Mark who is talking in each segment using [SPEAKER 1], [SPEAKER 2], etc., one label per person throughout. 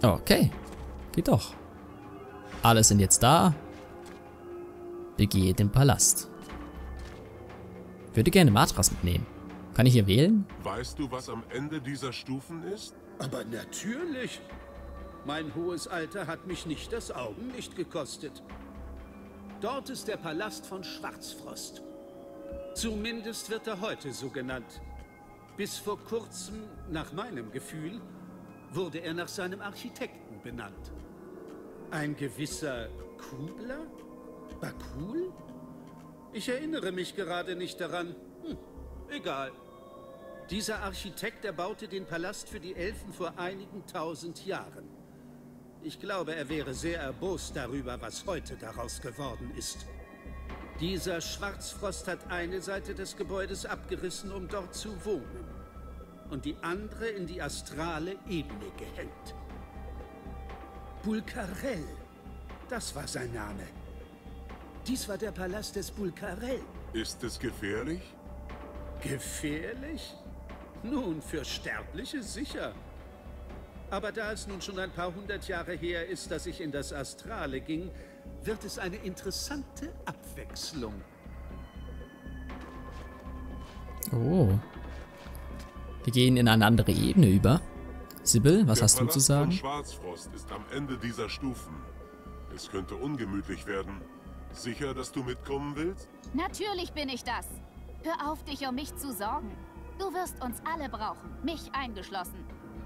[SPEAKER 1] Okay. Geht doch. Alle sind jetzt da. Begehe den Palast. Würde gerne Matras mitnehmen. Kann ich hier wählen?
[SPEAKER 2] Weißt du, was am Ende dieser Stufen ist?
[SPEAKER 3] Aber natürlich. Mein hohes Alter hat mich nicht das Augenlicht gekostet. Dort ist der Palast von Schwarzfrost. Zumindest wird er heute so genannt. Bis vor kurzem, nach meinem Gefühl, wurde er nach seinem Architekten benannt. Ein gewisser Kubler? Bakul? Ich erinnere mich gerade nicht daran. Egal. Dieser Architekt erbaute den Palast für die Elfen vor einigen 1000 Jahren. Ich glaube, er wäre sehr erbost darüber, was heute daraus geworden ist. Dieser Schwarzfrost hat eine Seite des Gebäudes abgerissen, um dort zu wohnen. Und die andere in die astrale Ebene gehängt. Bulkarell. Das war sein Name. Dies war der Palast des Bulkarell.
[SPEAKER 2] Ist es gefährlich?
[SPEAKER 3] Gefährlich? Nun, für Sterbliche sicher. Aber da es nun schon ein paar hundert Jahre her ist, dass ich in das Astrale ging, wird es eine interessante Abwechslung.
[SPEAKER 1] Oh. Wir gehen in eine andere Ebene über. Sibyl, was hast du zu sagen?
[SPEAKER 2] Der Palast von Schwarzfrost ist am Ende dieser Stufen. Es könnte ungemütlich werden. Sicher, dass du mitkommen willst?
[SPEAKER 4] Natürlich bin ich das. Hör auf, dich um mich zu sorgen. Du wirst uns alle brauchen, mich eingeschlossen.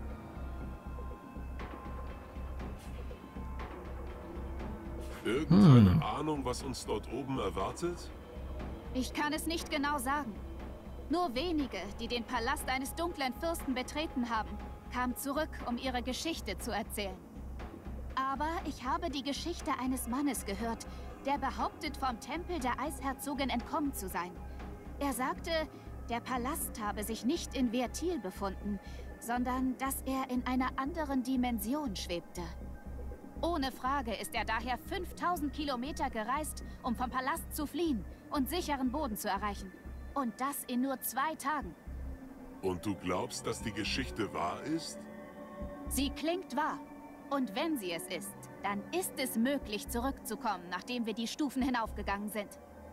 [SPEAKER 2] Irgendeine Ahnung, was uns dort oben erwartet?
[SPEAKER 4] Ich kann es nicht genau sagen. Nur wenige, die den Palast eines dunklen Fürsten betreten haben, kamen zurück, um ihre Geschichte zu erzählen. Aber ich habe die Geschichte eines Mannes gehört, der behauptet, vom Tempel der Eisherzogin entkommen zu sein. Er sagte, der Palast habe sich nicht in Vertil befunden, sondern dass er in einer anderen Dimension schwebte. Ohne Frage ist er daher 5000 Kilometer gereist, um vom Palast zu fliehen und sicheren Boden zu erreichen. Und das in nur 2 Tagen.
[SPEAKER 2] Und du glaubst, dass die Geschichte wahr ist?
[SPEAKER 4] Sie klingt wahr. Und wenn sie es ist, dann ist es möglich, zurückzukommen, nachdem wir die Stufen hinaufgegangen sind.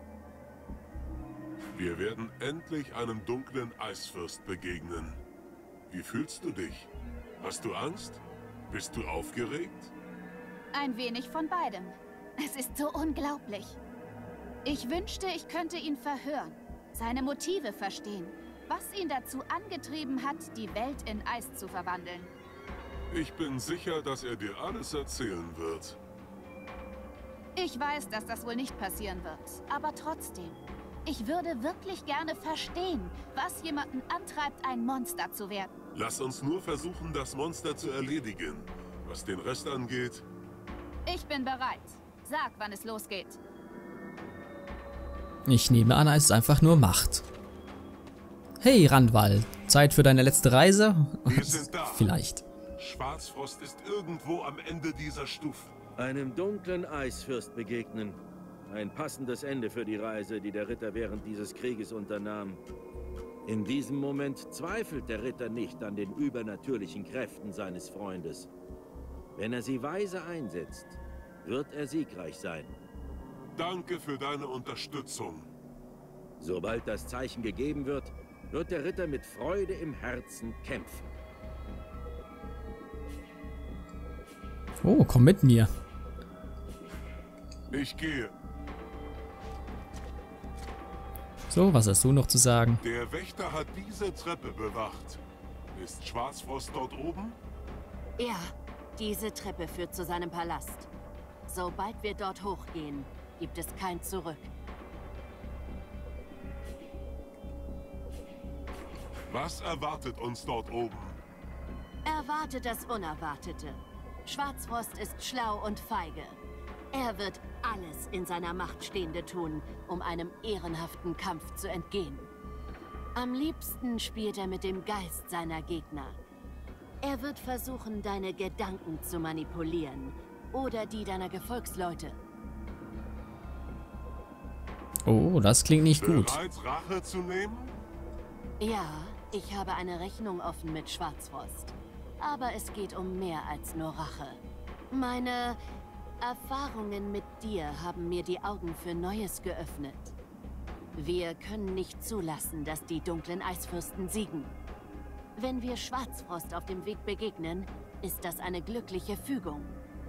[SPEAKER 2] Wir werden endlich einem dunklen Eisfürst begegnen. Wie fühlst du dich? Hast du Angst? Bist du aufgeregt?
[SPEAKER 4] Ein wenig von beidem. Es ist so unglaublich. Ich wünschte, ich könnte ihn verhören, seine Motive verstehen, was ihn dazu angetrieben hat, die Welt in Eis zu verwandeln.
[SPEAKER 2] Ich bin sicher, dass er dir alles erzählen wird.
[SPEAKER 4] Ich weiß, dass das wohl nicht passieren wird, aber trotzdem. Ich würde wirklich gerne verstehen, was jemanden antreibt, ein Monster zu werden.
[SPEAKER 2] Lass uns nur versuchen, das Monster zu erledigen. Was den Rest angeht...
[SPEAKER 4] Ich bin bereit. Sag, wann es losgeht.
[SPEAKER 1] Ich nehme an, es ist einfach nur Macht. Hey, Randval. Zeit für deine letzte Reise?
[SPEAKER 2] Wir sind da.
[SPEAKER 1] Vielleicht.
[SPEAKER 2] Schwarzfrost ist irgendwo am Ende dieser Stufen.
[SPEAKER 5] Einem dunklen Eisfürst begegnen. Ein passendes Ende für die Reise, die der Ritter während dieses Krieges unternahm. In diesem Moment zweifelt der Ritter nicht an den übernatürlichen Kräften seines Freundes. Wenn er sie weise einsetzt, wird er siegreich sein.
[SPEAKER 2] Danke für deine Unterstützung.
[SPEAKER 5] Sobald das Zeichen gegeben wird, wird der Ritter mit Freude im Herzen kämpfen.
[SPEAKER 1] Oh, komm mit mir.
[SPEAKER 2] Ich gehe.
[SPEAKER 1] So, was hast du noch zu sagen?
[SPEAKER 2] Der Wächter hat diese Treppe bewacht. Ist Schwarzfrost dort oben?
[SPEAKER 6] Ja, diese Treppe führt zu seinem Palast. Sobald wir dort hochgehen, gibt es kein Zurück.
[SPEAKER 2] Was erwartet uns dort oben?
[SPEAKER 6] Erwarte das Unerwartete. Schwarzfrost ist schlau und feige. Er wird alles in seiner Macht Stehende tun, um einem ehrenhaften Kampf zu entgehen. Am liebsten spielt er mit dem Geist seiner Gegner. Er wird versuchen, deine Gedanken zu manipulieren oder die deiner Gefolgsleute.
[SPEAKER 1] Oh, das klingt nicht gut.
[SPEAKER 2] Bereit, Rache zu nehmen?
[SPEAKER 6] Ja, ich habe eine Rechnung offen mit Schwarzfrost. Aber es geht um mehr als nur Rache. Meine Erfahrungen mit dir haben mir die Augen für Neues geöffnet. Wir können nicht zulassen, dass die dunklen Eisfürsten siegen. Wenn wir Schwarzfrost auf dem Weg begegnen, ist das eine glückliche Fügung.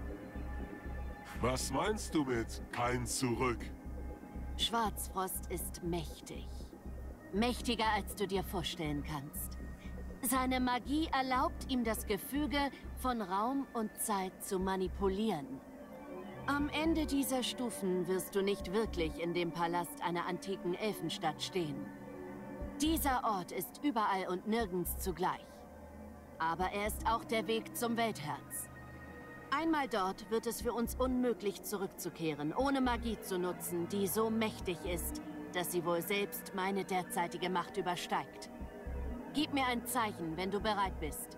[SPEAKER 2] Was meinst du mit kein Zurück?
[SPEAKER 6] Schwarzfrost ist mächtig. Mächtiger, als du dir vorstellen kannst. Seine Magie erlaubt ihm das Gefüge von Raum und Zeit zu manipulieren. Am Ende dieser Stufen wirst du nicht wirklich in dem Palast einer antiken Elfenstadt stehen. Dieser Ort ist überall und nirgends zugleich. Aber er ist auch der Weg zum Weltherz. Einmal dort wird es für uns unmöglich zurückzukehren, ohne Magie zu nutzen, die so mächtig ist, dass sie wohl selbst meine derzeitige Macht übersteigt. Gib mir ein Zeichen, wenn du bereit bist.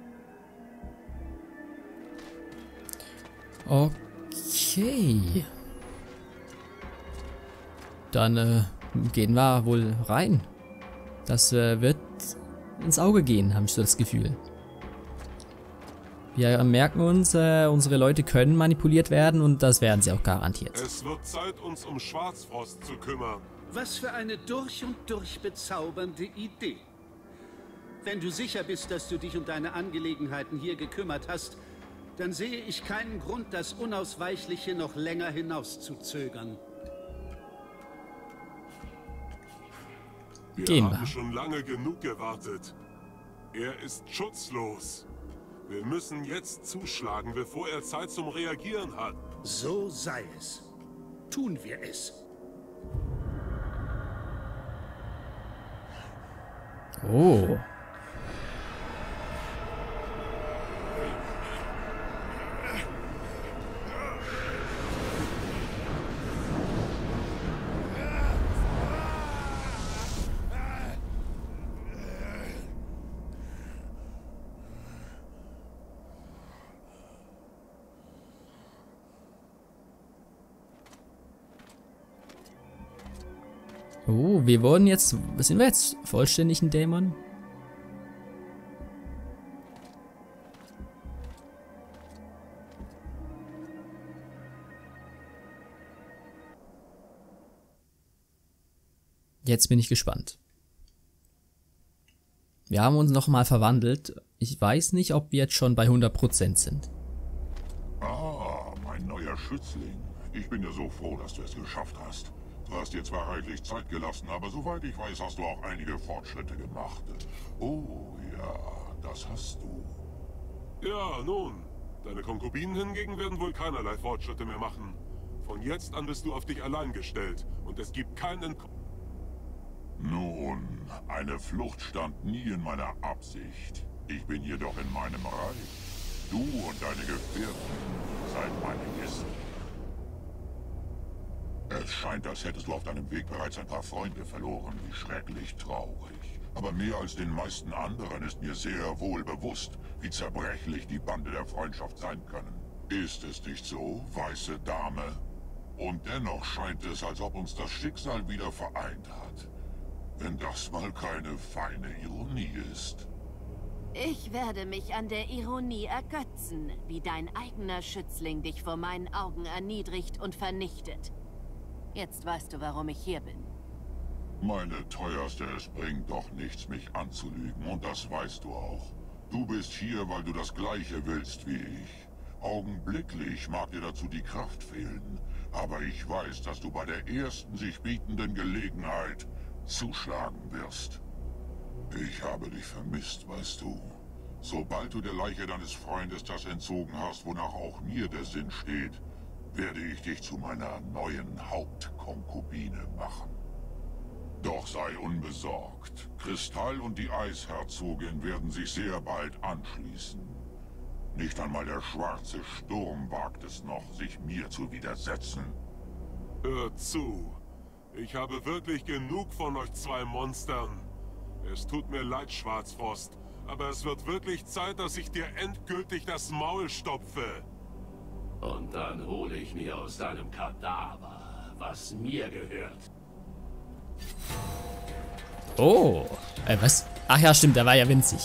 [SPEAKER 1] Okay. Dann gehen wir wohl rein. Das wird ins Auge gehen, habe ich so das Gefühl. Wir merken uns, unsere Leute können manipuliert werden und das werden sie auch garantiert.
[SPEAKER 2] Es wird Zeit, uns um Schwarzfrost zu kümmern.
[SPEAKER 3] Was für eine durch und durch bezaubernde Idee. Wenn du sicher bist, dass du dich um deine Angelegenheiten hier gekümmert hast, dann sehe ich keinen Grund, das Unausweichliche noch länger hinauszuzögern.
[SPEAKER 2] Wir haben schon lange genug gewartet. Er ist schutzlos. Wir müssen jetzt zuschlagen, bevor er Zeit zum Reagieren hat.
[SPEAKER 3] So sei es. Tun wir es.
[SPEAKER 1] Oh. Oh, wir wurden jetzt... Sind wir jetzt vollständig ein Dämon? Jetzt bin ich gespannt. Wir haben uns nochmal verwandelt. Ich weiß nicht, ob wir jetzt schon bei 100% sind.
[SPEAKER 7] Ah, mein neuer Schützling. Ich bin ja so froh, dass du es geschafft hast. Du hast dir zwar reichlich Zeit gelassen, aber soweit ich weiß, hast du auch einige Fortschritte gemacht. Oh ja, das hast du.
[SPEAKER 2] Ja, nun. Deine Konkubinen hingegen werden wohl keinerlei Fortschritte mehr machen. Von jetzt an bist du auf dich allein gestellt und es gibt keinen...
[SPEAKER 7] Nun, eine Flucht stand nie in meiner Absicht. Ich bin jedoch in meinem Reich. Du und deine Gefährten seid meine Gäste. Es scheint, als hättest du auf deinem Weg bereits ein paar Freunde verloren. Wie schrecklich traurig. Aber mehr als den meisten anderen ist mir sehr wohl bewusst, wie zerbrechlich die Bande der Freundschaft sein können. Ist es nicht so, weiße Dame? Und dennoch scheint es, als ob uns das Schicksal wieder vereint hat. Wenn das mal keine feine Ironie ist.
[SPEAKER 6] Ich werde mich an der Ironie ergötzen, wie dein eigener Schützling dich vor meinen Augen erniedrigt und vernichtet. Jetzt weißt du, warum ich hier bin.
[SPEAKER 7] Meine Teuerste, es bringt doch nichts, mich anzulügen, und das weißt du auch. Du bist hier, weil du das Gleiche willst wie ich. Augenblicklich mag dir dazu die Kraft fehlen, aber ich weiß, dass du bei der ersten sich bietenden Gelegenheit zuschlagen wirst. Ich habe dich vermisst, weißt du. Sobald du der Leiche deines Freundes das entzogen hast, wonach auch mir der Sinn steht, werde ich dich zu meiner neuen Hauptkonkubine machen. Doch sei unbesorgt. Kristall und die Eisherzogin werden sich sehr bald anschließen. Nicht einmal der schwarze Sturm wagt es noch, sich mir zu widersetzen.
[SPEAKER 2] Hört zu. Ich habe wirklich genug von euch zwei Monstern. Es tut mir leid, Schwarzfrost, aber es wird wirklich Zeit, dass ich dir endgültig das Maul stopfe.
[SPEAKER 8] Und dann hole ich mir aus deinem Kadaver, was mir gehört.
[SPEAKER 1] Oh, was? Ach ja, stimmt, der war ja winzig.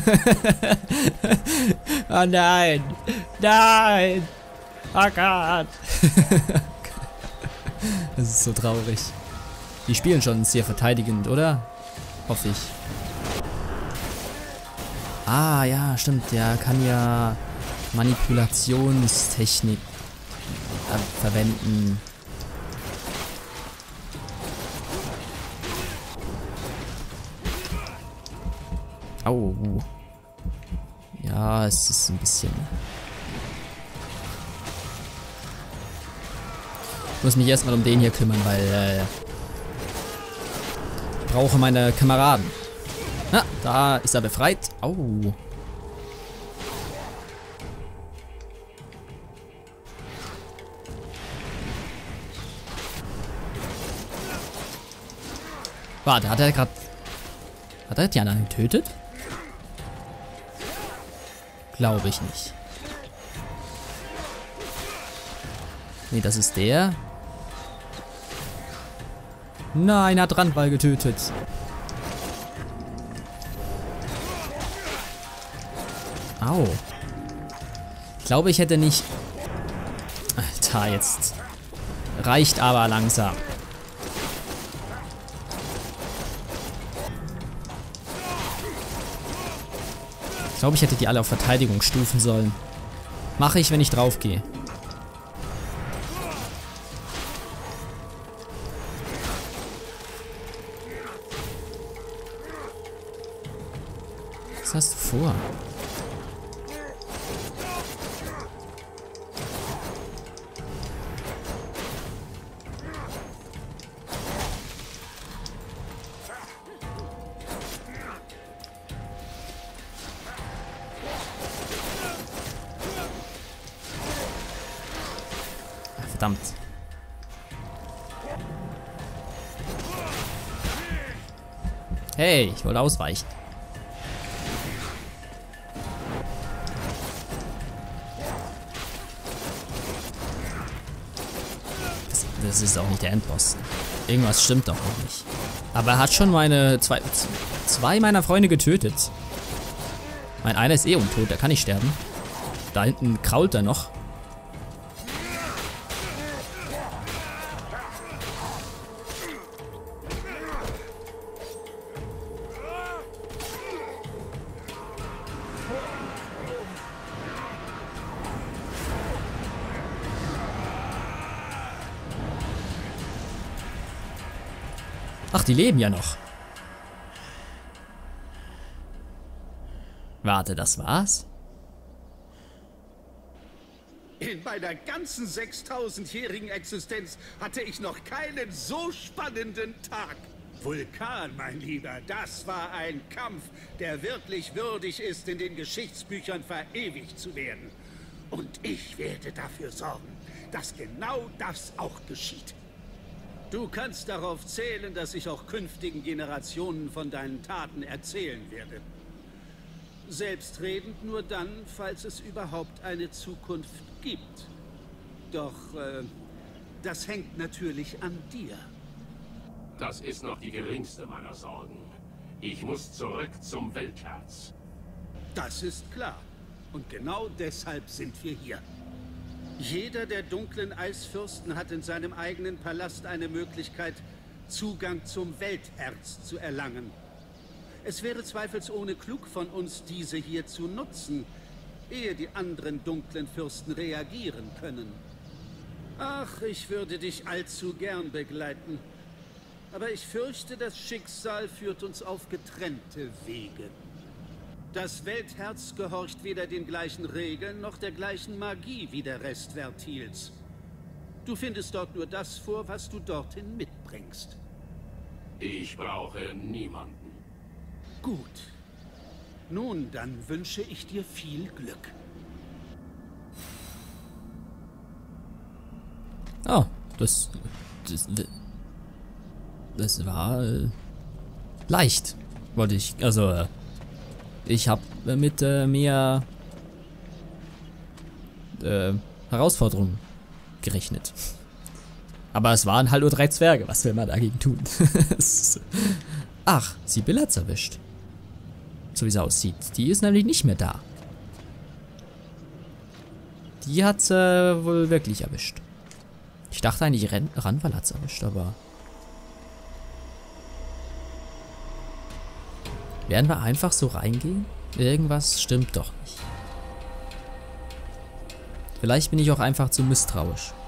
[SPEAKER 1] Oh nein. Nein. Oh Gott. Das ist so traurig. Die spielen schon sehr verteidigend, oder? Hoffe ich. Ah, ja, stimmt. Der kann ja Manipulationstechnik verwenden. Au. Ja, es ist ein bisschen... Ich muss mich erstmal um den hier kümmern, weil ich brauche meine Kameraden. Ah, da ist er befreit. Au. Warte, hat er gerade... Hat er die anderen getötet? Glaube ich nicht. Nee, das ist der. Nein, er hat Randball getötet. Au. Ich glaube, ich hätte nicht... Alter, jetzt... Reicht aber langsam. Ich glaube, ich hätte die alle auf Verteidigung stufen sollen. Mache ich, wenn ich drauf gehe. Was hast du vor? Verdammt. Hey, ich wollte ausweichen. Das ist auch nicht der Endboss. Irgendwas stimmt doch noch nicht. Aber er hat schon meine zwei meiner Freunde getötet. Mein einer ist eh untot, der kann nicht sterben. Da hinten krault er noch. Ach, die leben ja noch. Warte, das war's?
[SPEAKER 3] In meiner ganzen 6000-jährigen Existenz hatte ich noch keinen so spannenden Tag. Vulkan, mein Lieber, das war ein Kampf, der wirklich würdig ist, in den Geschichtsbüchern verewigt zu werden. Und ich werde dafür sorgen, dass genau das auch geschieht. Du kannst darauf zählen, dass ich auch künftigen Generationen von deinen Taten erzählen werde. Selbstredend nur dann, falls es überhaupt eine Zukunft gibt. Doch, das hängt natürlich an dir.
[SPEAKER 8] Das ist noch die geringste meiner Sorgen. Ich muss zurück zum Weltherz.
[SPEAKER 3] Das ist klar. Und genau deshalb sind wir hier. Jeder der dunklen Eisfürsten hat in seinem eigenen Palast eine Möglichkeit, Zugang zum Welterz zu erlangen. Es wäre zweifelsohne klug von uns, diese hier zu nutzen, ehe die anderen dunklen Fürsten reagieren können. Ach, ich würde dich allzu gern begleiten. Aber ich fürchte, das Schicksal führt uns auf getrennte Wege. Das Weltherz gehorcht weder den gleichen Regeln noch der gleichen Magie wie der Rest Vertils. Du findest dort nur das vor, was du dorthin mitbringst.
[SPEAKER 8] Ich brauche niemanden.
[SPEAKER 3] Gut. Nun, dann wünsche ich dir viel Glück.
[SPEAKER 1] Oh, das war leicht, wollte ich, also ich habe mit mehr Herausforderungen gerechnet. Aber es waren halt nur 3 Zwerge, was will man dagegen tun? Ach, Sibylle hat's erwischt. So wie es aussieht. Die ist nämlich nicht mehr da. Die hat wohl wirklich erwischt. Ich dachte eigentlich, Ranval hat es erwischt, aber... Werden wir einfach so reingehen? Irgendwas stimmt doch nicht. Vielleicht bin ich auch einfach zu misstrauisch.